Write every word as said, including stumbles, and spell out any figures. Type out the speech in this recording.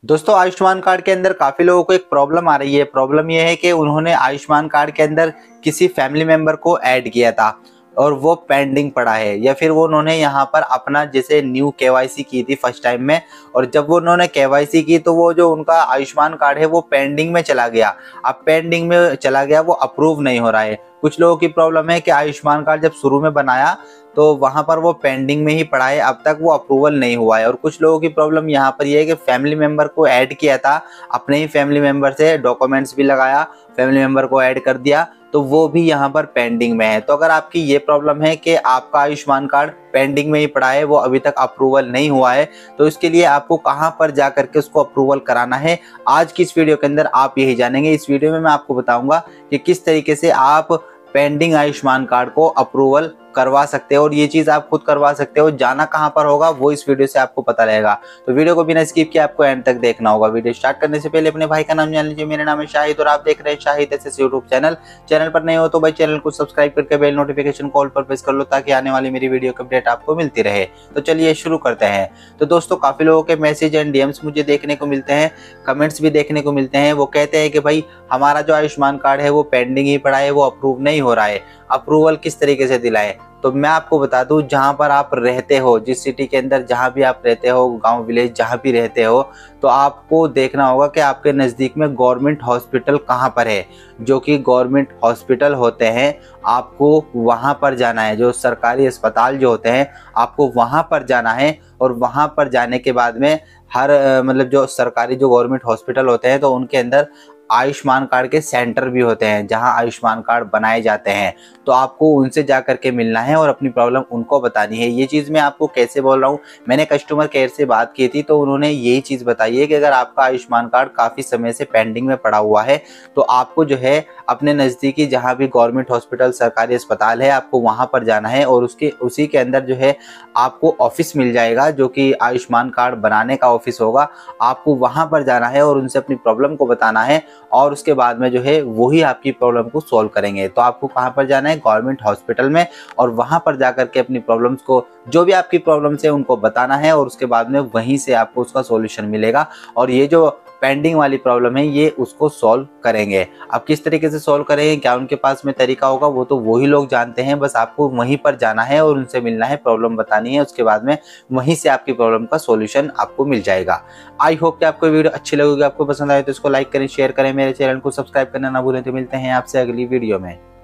दोस्तों आयुष्मान कार्ड के अंदर काफी लोगों को एक प्रॉब्लम आ रही है। प्रॉब्लम यह है कि उन्होंने आयुष्मान कार्ड के अंदर किसी फैमिली मेंबर को ऐड किया था और वो पेंडिंग पड़ा है, या फिर वो उन्होंने यहाँ पर अपना जैसे न्यू केवाईसी की थी फर्स्ट टाइम में, और जब वो उन्होंने केवाईसी की तो वो जो उनका आयुष्मान कार्ड है वो पेंडिंग में चला गया। अब पेंडिंग में चला गया, वो अप्रूव नहीं हो रहा है। कुछ लोगों की प्रॉब्लम है कि आयुष्मान कार्ड जब शुरू में बनाया तो वहां पर वो पेंडिंग में ही पड़ा है, अब तक वो अप्रूवल नहीं हुआ है। और कुछ लोगों की प्रॉब्लम यहाँ पर ये है कि फैमिली मेंबर को ऐड किया था, अपने ही फैमिली मेंबर से डॉक्यूमेंट्स भी लगाया, फैमिली मेंबर को ऐड कर दिया, तो वो भी यहाँ पर पेंडिंग में है। तो अगर आपकी ये प्रॉब्लम है कि आपका आयुष्मान कार्ड पेंडिंग में ही पड़ा है, वो अभी तक अप्रूवल नहीं हुआ है, तो इसके लिए आपको कहां पर जा करके उसको अप्रूवल कराना है, आज की इस वीडियो के अंदर आप यही जानेंगे। इस वीडियो में मैं आपको बताऊंगा कि किस तरीके से आप पेंडिंग आयुष्मान कार्ड को अप्रूवल करवा सकते हो, और ये चीज आप खुद करवा सकते हो। जाना कहां पर होगा वो इस वीडियो से आपको पता रहेगा, तो वीडियो को बिना स्किप किए आपको एंड तक देखना होगा। वीडियो स्टार्ट करने से पहले अपने भाई का नाम जान लीजिए। मेरा नाम है शाहिद और आप देख रहे हैं Shahid SS YouTube channel. Channel पर नए हो तो भाई चैनल को सब्सक्राइब करके बेल नोटिफिकेशन कॉल पर प्रेस कर लो, ताकि आने वाली मेरी वीडियो की अपडेट आपको मिलती रहे। तो चलिए शुरू करते हैं। तो दोस्तों काफी लोगों के मैसेज एंड डीएम्स मुझे देखने को मिलते हैं, कमेंट्स भी देखने को मिलते हैं। वो कहते हैं कि भाई हमारा जो आयुष्मान कार्ड है वो पेंडिंग ही पड़ा है, वो अप्रूव नहीं हो रहा है, अप्रूवल किस तरीके से दिलाएं। तो मैं आपको बता दूं, जहां पर आप रहते हो, जिस सिटी के अंदर जहां भी आप रहते हो, गांव विलेज जहां भी रहते हो, तो आपको देखना होगा कि आपके नज़दीक में गवर्नमेंट हॉस्पिटल कहां पर है। जो कि गवर्नमेंट हॉस्पिटल होते हैं, आपको वहां पर जाना है। जो सरकारी अस्पताल जो होते हैं, आपको वहां पर जाना है, और वहां पर जाने के बाद में हर मतलब जो सरकारी जो गवर्नमेंट हॉस्पिटल होते हैं, तो उनके अंदर आयुष्मान कार्ड के सेंटर भी होते हैं जहां आयुष्मान कार्ड बनाए जाते हैं। तो आपको उनसे जा करके मिलना है और अपनी प्रॉब्लम उनको बतानी है। ये चीज़ मैं आपको कैसे बोल रहा हूँ, मैंने कस्टमर केयर से बात की थी, तो उन्होंने यही चीज़ बताई है कि अगर आपका आयुष्मान कार्ड काफ़ी समय से पेंडिंग में पड़ा हुआ है, तो आपको जो है अपने नज़दीकी जहाँ भी गवर्नमेंट हॉस्पिटल सरकारी अस्पताल है, आपको वहाँ पर जाना है, और उसके उसी के अंदर जो है आपको ऑफिस मिल जाएगा, जो कि आयुष्मान कार्ड बनाने का ऑफिस होगा। आपको वहाँ पर जाना है और उनसे अपनी प्रॉब्लम को बताना है, और उसके बाद में जो है वही आपकी प्रॉब्लम को सॉल्व करेंगे। तो आपको कहां पर जाना है, गवर्नमेंट हॉस्पिटल में, और वहां पर जाकर के अपनी प्रॉब्लम्स को, जो भी आपकी प्रॉब्लम्स है उनको बताना है, और उसके बाद में वहीं से आपको उसका सॉल्यूशन मिलेगा। और ये जो पेंडिंग वाली प्रॉब्लम है ये उसको सॉल्व करेंगे। अब किस तरीके से सॉल्व करेंगे, क्या उनके पास में तरीका होगा, वो तो वही लोग जानते हैं। बस आपको वहीं पर जाना है और उनसे मिलना है, प्रॉब्लम बतानी है, उसके बाद में वहीं से आपकी प्रॉब्लम का सॉल्यूशन आपको मिल जाएगा। आई होप कि आपको वीडियो अच्छी लगेगी, आपको पसंद आए तो इसको लाइक करें, शेयर करें, मेरे चैनल को सब्सक्राइब करना ना भूलें। तो मिलते हैं आपसे अगली वीडियो में।